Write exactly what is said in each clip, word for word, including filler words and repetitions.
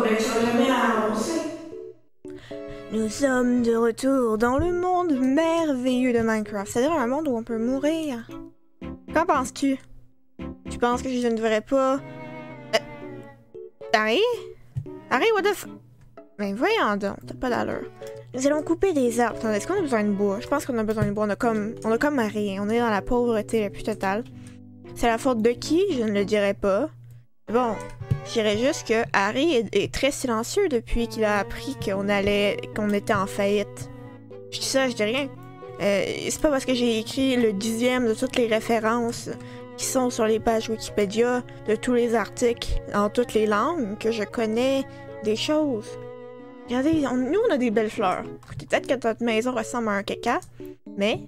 réussira jamais à avancer. Nous sommes de retour dans le monde merveilleux de Minecraft. C'est-à-dire un monde où on peut mourir. Qu'en penses-tu? Tu penses que je ne devrais pas... Euh... Harry? Harry, what the f... Mais voyons donc, t'as pas d'allure. Nous allons couper des arbres. Attends, est-ce qu'on a besoin de bois? Je pense qu'on a besoin de bois. On a comme... On a comme rien. On est dans la pauvreté la plus totale. C'est la faute de qui? Je ne le dirai pas. Bon, je dirais juste que Harry est, est très silencieux depuis qu'il a appris qu'on allait... qu'on était en faillite. Je dis ça, je dis rien. Euh, c'est pas parce que j'ai écrit le dixième de toutes les références qui sont sur les pages Wikipédia de tous les articles en toutes les langues que je connais des choses. Regardez, on, nous on a des belles fleurs. Peut-être que notre maison ressemble à un caca, mais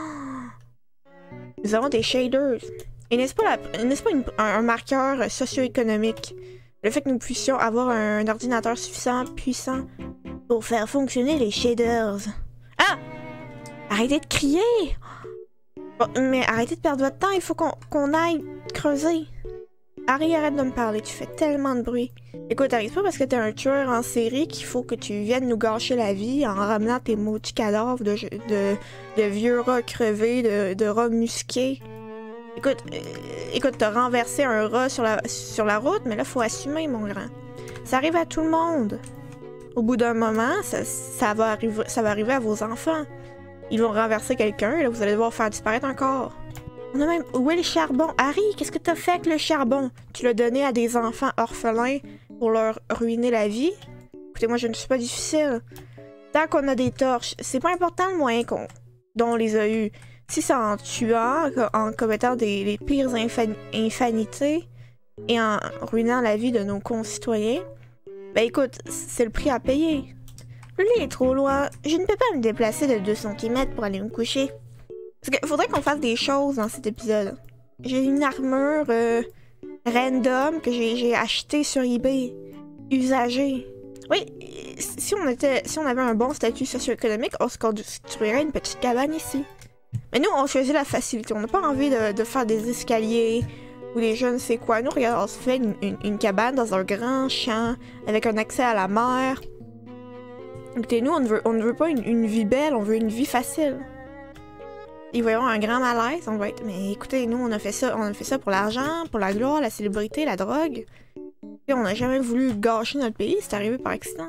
nous avons des shaders. Et n'est-ce pas, la, n'est-ce pas une, un, un marqueur socio-économique? Le fait que nous puissions avoir un, un ordinateur suffisamment puissant pour faire fonctionner les shaders. Ah! Arrêtez de crier! Bon, mais arrêtez de perdre votre temps, il faut qu'on qu'on aille creuser. Harry, arrête de me parler, tu fais tellement de bruit. Écoute, Harry, c'est pas parce que t'es un tueur en série qu'il faut que tu viennes nous gâcher la vie en ramenant tes maudits cadavres de, de, de vieux rats crevés, de, de rats musqués. Écoute, euh, écoute, t'as renversé un rat sur la, sur la route, mais là, faut assumer, mon grand. Ça arrive à tout le monde. Au bout d'un moment, ça, ça, va arriver, ça va arriver à vos enfants. Ils vont renverser quelqu'un, et là, vous allez devoir faire disparaître un corps. On a même... Où est le charbon? Harry, qu'est-ce que t'as fait avec le charbon? Tu l'as donné à des enfants orphelins pour leur ruiner la vie? Écoutez, moi, je ne suis pas difficile. Tant qu'on a des torches, c'est pas important le moyen qu'on... dont on les a eus. Si c'est en tuant, en commettant des, les pires infan... infanités et en ruinant la vie de nos concitoyens, ben écoute, c'est le prix à payer. Le lit est trop loin. Je ne peux pas me déplacer de deux centimètres pour aller me coucher. Parce qu'il faudrait qu'on fasse des choses dans cet épisode. J'ai une armure euh, random que j'ai achetée sur eBay. Usagée. Oui, si on, était, si on avait un bon statut socio-économique, on se construirait une petite cabane ici. Mais nous, on choisit la facilité. On n'a pas envie de, de faire des escaliers ou des je ne sais quoi. Nous, regarde, on se fait une, une, une cabane dans un grand champ avec un accès à la mer. Écoutez, nous, on ne veut, on ne veut pas une, une vie belle, on veut une vie facile. Ils vont y avoir un grand malaise, on va être... Mais écoutez, nous, on a fait ça, on a fait ça pour l'argent, pour la gloire, la célébrité, la drogue. Et on n'a jamais voulu gâcher notre pays, c'est arrivé par accident.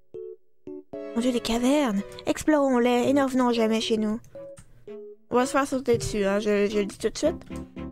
Mon Dieu, des cavernes! Explorons-les et ne revenons jamais chez nous. On va se faire sauter dessus, hein, je, je le dis tout de suite.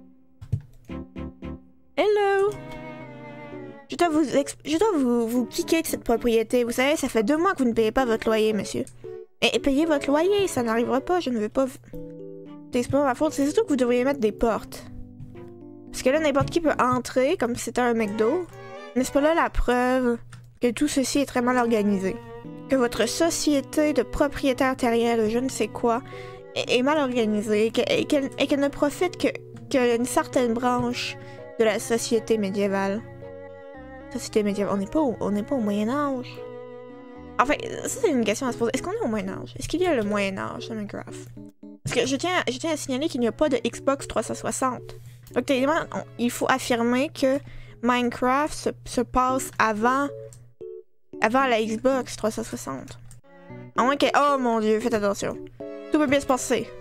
Hello! Je dois vous, je dois vous, vous kicker de cette propriété. Vous savez, ça fait deux mois que vous ne payez pas votre loyer, monsieur. Et, et payez votre loyer, ça n'arrivera pas, je ne veux pas... C'est pas ma faute, c'est surtout que vous devriez mettre des portes. Parce que là, n'importe qui peut entrer, comme si c'était un McDo. N'est-ce pas là la preuve que tout ceci est très mal organisé? Que votre société de propriétaires terriens, de je ne sais quoi, est, est mal organisée et qu'elle qu qu ne profite que qu'une certaine branche de la société médiévale. Société médiévale, on n'est pas, au, on n'est pas au Moyen-Âge. Enfin, ça c'est une question à se poser. Est-ce qu'on est au Moyen-Âge? Est-ce qu'il y a le Moyen-Âge dans Minecraft? Parce que je tiens, je tiens à signaler qu'il n'y a pas de Xbox trois cent soixante. Donc, techniquement, il faut affirmer que Minecraft se, se passe avant, avant la Xbox trois cent soixante. À moins que... Oh mon dieu, faites attention. Tout peut bien se passer.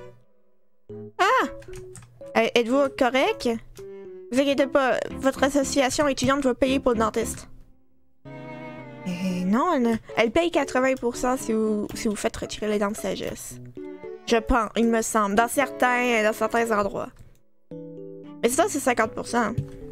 Ah! Êtes-vous correct? Vous inquiétez pas, votre association étudiante va payer pour le dentiste. Mais non, elle, ne, elle paye quatre-vingts pour cent si vous, si vous faites retirer les dents de sagesse. Je pense, il me semble, dans certains, dans certains endroits. Mais ça, c'est cinquante pour cent.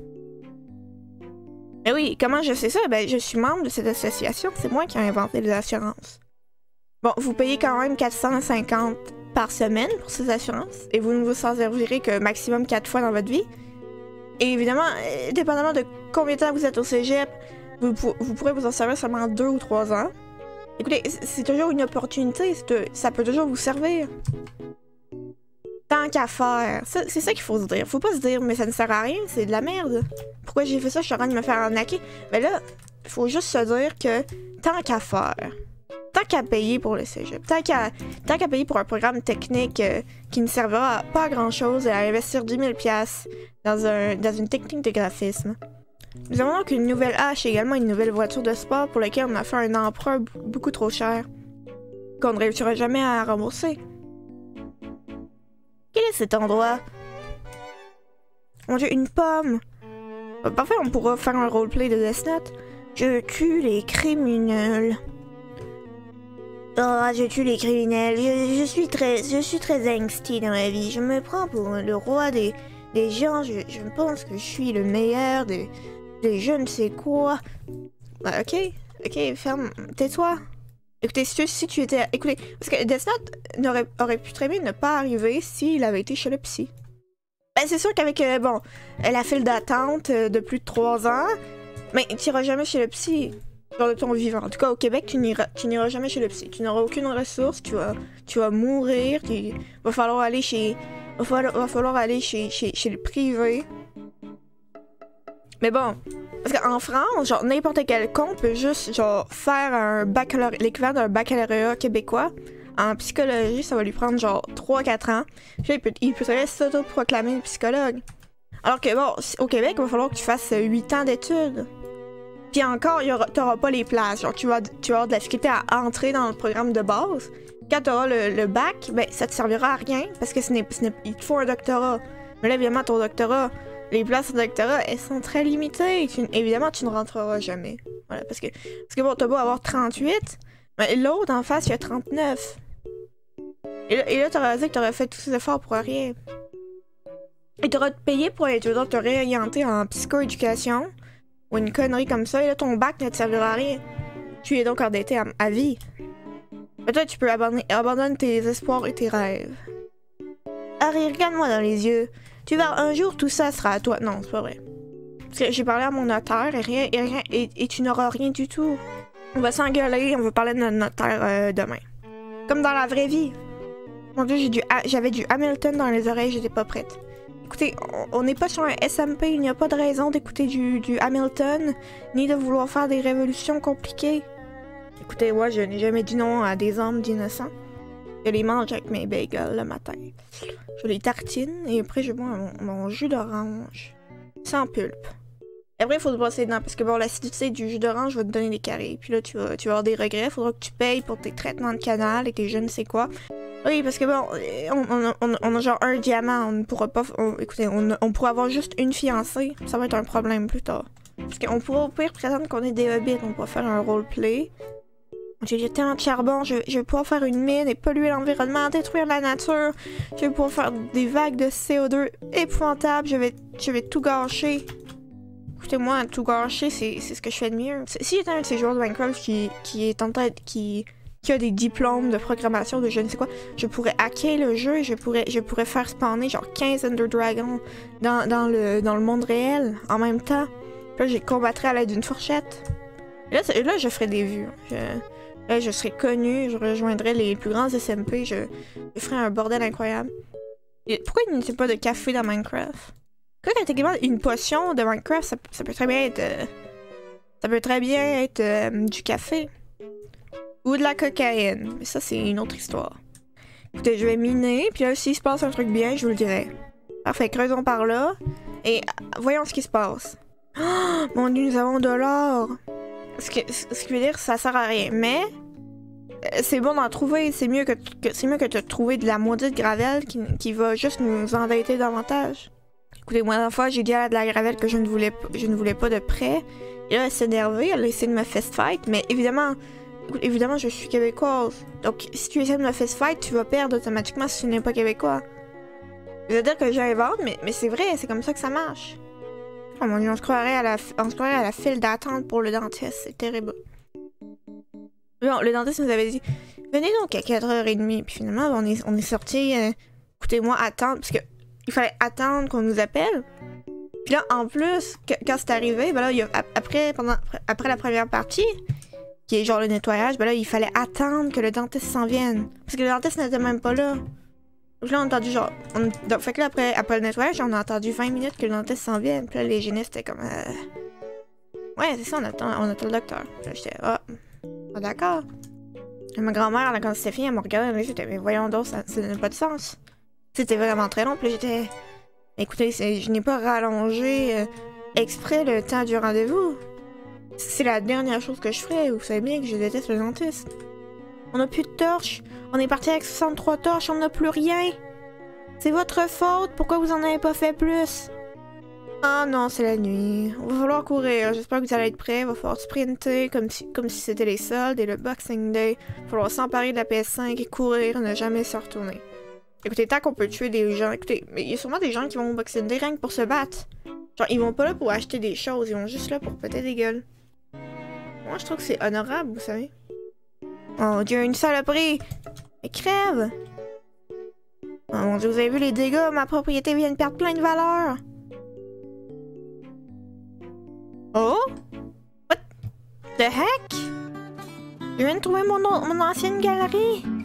Mais oui, comment je sais ça? Ben, je suis membre de cette association, c'est moi qui ai inventé les assurances. Bon, vous payez quand même quatre cent cinquante par semaine pour ces assurances, et vous ne vous en servirez que maximum quatre fois dans votre vie. Et évidemment, dépendamment de combien de temps vous êtes au cégep, vous, vous pourrez vous en servir seulement deux ou trois ans. Écoutez, c'est toujours une opportunité, ça peut toujours vous servir. Tant qu'à faire, c'est ça qu'il faut se dire. Faut pas se dire, mais ça ne sert à rien, c'est de la merde. Pourquoi j'ai fait ça, je suis en train de me faire arnaquer. Mais là, il faut juste se dire que tant qu'à faire, tant qu'à payer pour le cégep, tant qu'à tant qu'à payer pour un programme technique euh, qui ne servira pas à grand chose et à investir dix mille dollars dans, un, dans une technique de graphisme, Nous avons donc une nouvelle hache et également une nouvelle voiture de sport pour laquelle on a fait un emprunt beaucoup trop cher. Qu'on ne réussira jamais à rembourser. Quel est cet endroit? Mon Dieu, une pomme! Parfait, on pourra faire un roleplay de Death Note. Je tue les criminels. Oh, je tue les criminels. Je, je suis très, je suis très angsty dans la vie. Je me prends pour le roi des, des gens. Je, je pense que je suis le meilleur des, des je ne sais quoi. Bah, ok, ok, ferme, tais-toi. Écoutez, si tu, si tu étais, écoutez, parce que Death Note aurait, aurait pu très bien ne pas arriver s'il avait été chez le psy. Ben, c'est sûr qu'avec, euh, bon, la file d'attente euh, de plus de trois ans, mais tu n'iras jamais chez le psy. Genre de ton vivant. En tout cas, au Québec, tu n'iras jamais chez le psy. Tu n'auras aucune ressource, tu vas, tu vas mourir, il va falloir aller chez... Va falloir, va falloir aller chez, chez, chez le privé. Mais bon, parce qu'en France, genre, n'importe quel con peut juste, genre, faire un baccalauréat, l'équivalent d'un baccalauréat québécois. En psychologie, ça va lui prendre, genre, trois à quatre ans. Puis là, il peut, il peut s'auto-proclamer psychologue. Alors que, bon, au Québec, il va falloir que tu fasses huit ans d'études. Puis encore, tu n'auras pas les places. Genre, tu vas, tu vas avoir de la difficulté à entrer dans le programme de base. Quand tu auras le, le bac, ben, ça te servira à rien parce que ce n'est, ce n'est, il te faut un doctorat. Mais là, évidemment, ton doctorat, les places de doctorat, elles sont très limitées. Tu, évidemment, tu ne rentreras jamais. Voilà, parce que, parce que bon, t'as beau avoir trente-huit, mais l'autre en face, il y a trente-neuf. Et là, et là t'auras dit que t'aurais fait tous ces efforts pour rien. Et t'auras payé pour être te réorienter en psychoéducation. Ou une connerie comme ça, et là ton bac ne te servira à rien. Tu es donc endetté à, à vie. Peut-être tu peux abandonner, abandonner tes espoirs et tes rêves. Harry, regarde-moi dans les yeux. Tu vas un jour tout ça sera à toi. Non, c'est pas vrai. Parce que j'ai parlé à mon notaire et rien et rien et, et tu n'auras rien du tout. On va s'engueuler, on va parler de notre notaire euh, demain. Comme dans la vraie vie. Mon Dieu, j'ai du j'avais du Hamilton dans les oreilles, j'étais pas prête. Écoutez, on n'est pas sur un S M P, il n'y a pas de raison d'écouter du, du Hamilton, ni de vouloir faire des révolutions compliquées. Écoutez, moi, je n'ai jamais dit non à des hommes d'innocents. Je les mange avec mes bagels le matin. Je les tartine et après je bois mon, mon jus d'orange. Sans pulpe. Et après, il faut se brosser les dents parce que bon, l'acidité du jus d'orange va te donner des caries. Puis là, tu vas, tu vas avoir des regrets. Il faudra que tu payes pour tes traitements de canal et tes je ne sais quoi. Oui, parce que bon, on, on, on, on a genre un diamant. On ne pourra pas. On, écoutez, on, on pourra avoir juste une fiancée. Ça va être un problème plus tard. Parce qu'on pourra au pire prétendre qu'on est des hobbits. On pourra faire un roleplay. J'ai tellement de charbon, je, je vais pouvoir faire une mine et polluer l'environnement, détruire la nature. Je vais pouvoir faire des vagues de C O deux épouvantables. Je vais, je vais tout gâcher. Écoutez-moi, tout gâcher, c'est ce que je fais de mieux. Si j'étais un de ces joueurs de Minecraft qui, qui est en tête, qui, qui a des diplômes de programmation, de je ne sais quoi, je pourrais hacker le jeu et je pourrais, je pourrais faire spawner genre quinze Ender Dragons dans, dans, le, dans le monde réel en même temps. Puis là, je combattrais à l'aide d'une fourchette. Et là, là, je ferais des vues. Je, là, je serais connu, je rejoindrais les plus grands S M P, je, je ferais un bordel incroyable. Et pourquoi il n'y a pas de café dans Minecraft? Quand techniquement une potion de Minecraft, ça, ça peut très bien être. Euh, ça peut très bien être euh, du café. Ou de la cocaïne. Mais ça, c'est une autre histoire. Écoutez, je vais miner, puis là, s'il se passe un truc bien, je vous le dirai. Parfait, creusons par là. Et voyons ce qui se passe. Oh, mon Dieu, nous avons de l'or. Ce, que, ce qui veut dire que ça sert à rien. Mais euh, c'est bon d'en trouver. C'est mieux que, que c'est mieux que de trouver de la maudite gravelle qui, qui va juste nous endetter davantage. Écoutez, moi, la fois, j'ai dit à de la gravelle que je ne voulais, je ne voulais pas de près. Et là, elle s'est énervée, elle a essayé de me fist fight. Mais évidemment, évidemment, je suis québécoise. Donc, si tu essaies de me fist fight, tu vas perdre automatiquement si tu n'es pas québécois. Je veux dire que j'invente, mais, mais c'est vrai, c'est comme ça que ça marche. Oh mon Dieu, on se croirait à la, on se croirait à la file d'attente pour le dentiste. C'est terrible. Bon, le dentiste nous avait dit, venez donc à quatre heures trente. Puis finalement, on est, on est sorti. Euh, écoutez-moi, attendre, parce que il fallait attendre qu'on nous appelle. Puis là, en plus, que, quand c'est arrivé, ben là, il y a, après, pendant, après la première partie, qui est genre le nettoyage, ben là, il fallait attendre que le dentiste s'en vienne. Parce que le dentiste n'était même pas là. Donc là, on a entendu genre... On, donc, fait que là, après, après le nettoyage, on a entendu vingt minutes que le dentiste s'en vienne. Puis là, les hygiénistes étaient comme... Euh... Ouais, c'est ça, on attend, on attend le docteur. Puis là, j'étais... Ah, oh, d'accord. Ma grand-mère, quand c'était fini, elle me regardait, j'étais... Mais voyons donc, ça n'a pas de sens. C'était vraiment très long, puis j'étais... Écoutez, je n'ai pas rallongé euh, exprès le temps du rendez-vous. C'est la dernière chose que je ferais, vous savez bien que je déteste le dentiste. On n'a plus de torches. On est parti avec soixante-trois torches, on n'a plus rien. C'est votre faute, pourquoi vous en avez pas fait plus? Ah oh non, c'est la nuit. Il va falloir courir, j'espère que vous allez être prêts. Il va falloir sprinter comme si, comme si c'était les soldes et le Boxing Day. Il va falloir s'emparer de la P S cinq et courir, ne jamais se retourner. Écoutez, tant qu'on peut tuer des gens, écoutez, mais il y a sûrement des gens qui vont au Boxing Day rien que pour se battre. Genre, ils vont pas là pour acheter des choses, ils vont juste là pour péter des gueules. Moi, je trouve que c'est honorable, vous savez. Oh Dieu, une saloperie! Mais crève! Oh mon Dieu, vous avez vu les dégâts? Ma propriété vient de perdre plein de valeur! Oh? What the heck? Je viens de trouver mon, mon ancienne galerie!